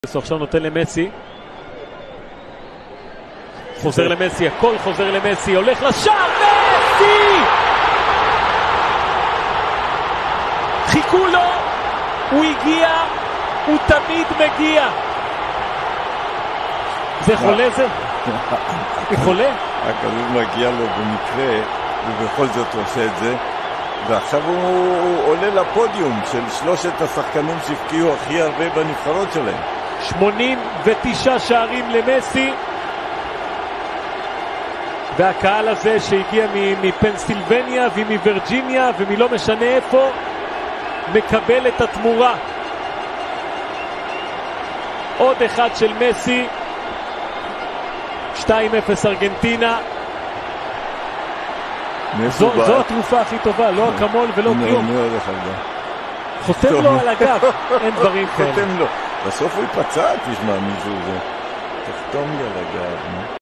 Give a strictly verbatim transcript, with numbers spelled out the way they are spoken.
עכשיו נותן למסי, חוזר למסי, הכל חוזר למסי, הולך לשער, מסי! חיכו לו, הוא הגיע, הוא תמיד מגיע. זה חולה זה? הוא חולה? הכדור מגיע לו במקרה, ובכל זאת הוא עושה את זה, ועכשיו הוא עולה לפודיום של שלושת השחקנים שהפקיעו הכי הרבה בנבחרות שלהם. שמונים ותשעה שערים למסי, והקהל הזה שהגיע מפנסילבניה ומווירג'יניה ומלא משנה איפה מקבל את התמורה. עוד אחד של מסי, שתיים אפס ארגנטינה. זו, זו התרופה הכי טובה, לא אקמול ולא כלום. חותם לו על הגב, אין דברים כאלה. חותם לו, בסוף הוא יפצע, תשמע מישהו זה. תחתום לי על הגב.